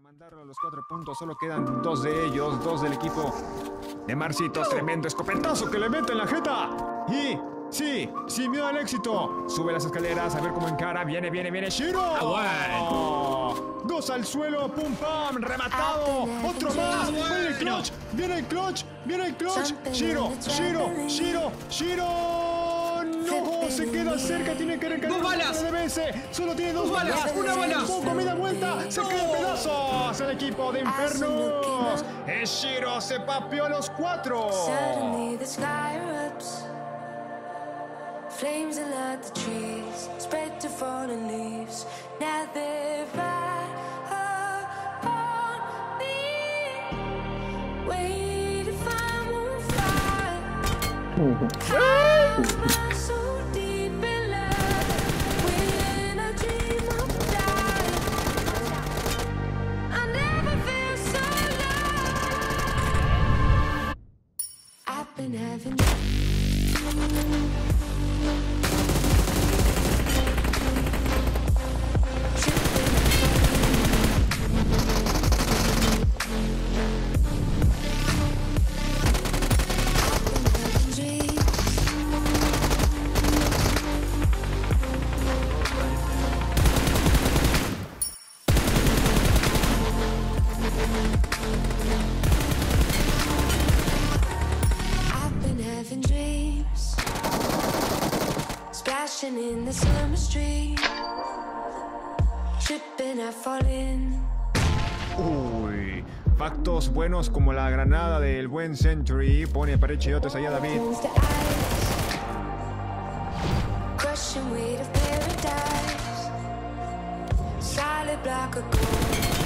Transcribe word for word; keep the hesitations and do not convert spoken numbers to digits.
mandarlo a los cuatro puntos. Solo quedan dos de ellos, dos del equipo de Marcitos. Tremendo escopetazo que le mete en la jeta. Y sí, sin miedo al éxito, sube las escaleras a ver cómo encara. Viene, viene, viene Shiro. Oh, dos al suelo, pum pam, rematado. Otro más. Viene el clutch, viene el clutch, viene el clutch. Shiro, Shiro, Shiro, Shiro. No, se queda cerca, tiene que recargar. ¡Dos balas! D B S. Solo tiene dos, ¡Dos balas! balas. ¡Una bala! Poco media vuelta, se cae en pedazos. El equipo de Infernos. El Shiro se papeó a los cuatro. Suddenly the sky erupts. Flames alert the trees, spread to fallen leaves. Now they're right upon me. Wait if I won't fly. How am I so deep in love? When I dream of dying, I never feel so low. I've been having in the summer street, tripping, I fall in. Uy, factos buenos como la granada del buen Century. Pone parechidotes allá David. Crushing weight of paradise, solid block of gold.